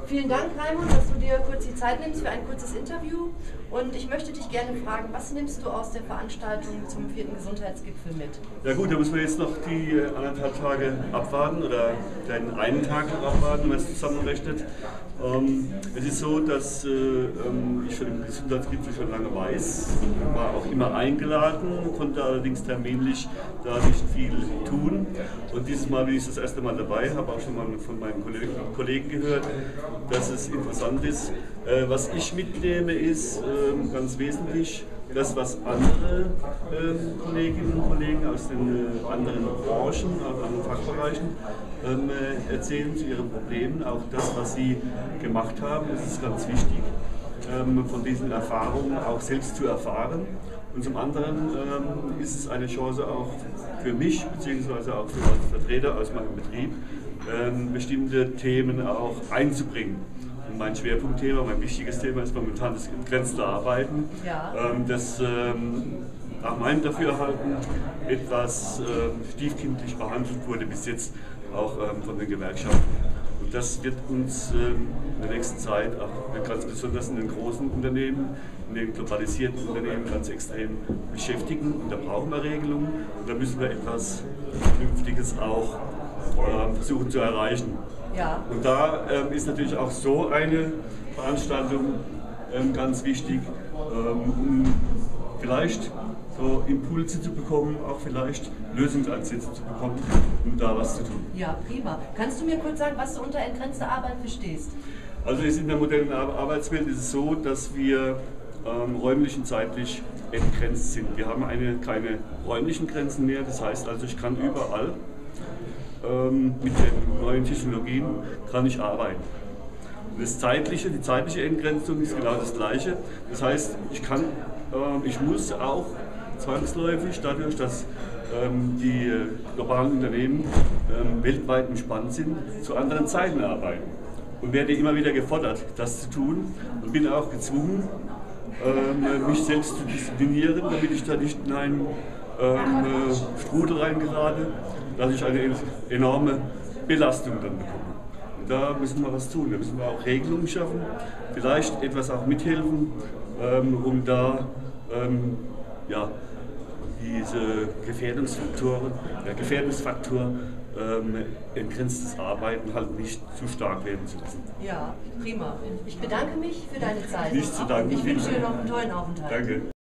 Vielen Dank, Raimund, dass du dir kurz die Zeit nimmst für ein kurzes Interview. Und ich möchte dich gerne fragen, was nimmst du aus der Veranstaltung zum 4. Gesundheitsgipfel mit? Ja gut, da müssen wir jetzt noch die 1,5 Tage abwarten oder den einen Tag noch abwarten, wenn man es zusammenrechnet. Es ist so, dass ich von dem Gesundheitsgipfel schon lange weiß, war auch immer eingeladen, konnte allerdings terminlich da nicht viel tun. Und dieses Mal bin ich das erste Mal dabei, habe auch schon mal von meinen Kollegen gehört, dass es interessant ist. Was ich mitnehme ist ganz wesentlich, das, was andere Kolleginnen und Kollegen aus den anderen Branchen, aus anderen Fachbereichen erzählen zu ihren Problemen, auch das, was sie gemacht haben, das ist ganz wichtig, von diesen Erfahrungen auch selbst zu erfahren. Und zum anderen ist es eine Chance auch für mich, beziehungsweise auch für als Vertreter aus meinem Betrieb, bestimmte Themen auch einzubringen. Und mein Schwerpunktthema, mein wichtiges Thema ist momentan das entgrenzte Arbeiten, Ja. das nach meinem Dafürhalten etwas stiefkindlich behandelt wurde bis jetzt auch von den Gewerkschaften. Und das wird uns in der nächsten Zeit, auch ganz besonders in den großen Unternehmen, in den globalisierten Unternehmen ganz extrem beschäftigen. Und da brauchen wir Regelungen und da müssen wir etwas Vernünftiges auch versuchen zu erreichen. Ja. Und da ist natürlich auch so eine Veranstaltung ganz wichtig, um vielleicht so Impulse zu bekommen, auch vielleicht Lösungsansätze zu bekommen, um da was zu tun. Ja, prima. Kannst du mir kurz sagen, was du unter entgrenzter Arbeit verstehst? Also in der modernen Arbeitswelt ist es so, dass wir räumlich und zeitlich entgrenzt sind. Wir haben keine räumlichen Grenzen mehr, das heißt also, ich kann überall mit den neuen Technologien kann ich arbeiten. Und die zeitliche Entgrenzung ist genau das Gleiche. Das heißt, ich muss auch zwangsläufig dadurch, dass die globalen Unternehmen weltweit im Spann sind, zu anderen Zeiten arbeiten. Und werde immer wieder gefordert, das zu tun und bin auch gezwungen, mich selbst zu disziplinieren, damit ich da nicht in einen Strudel reingerate, dass ich eine enorme Belastung dann bekomme. Und da müssen wir was tun, da müssen wir auch Regelungen schaffen, vielleicht etwas auch mithelfen, um da diese Gefährdungsfaktor entgrenztes Arbeiten halt nicht zu stark werden zu lassen. Ja, prima. Ich bedanke mich für deine Zeit. Nicht zu danken. Ich wünsche dir noch einen tollen Aufenthalt. Danke.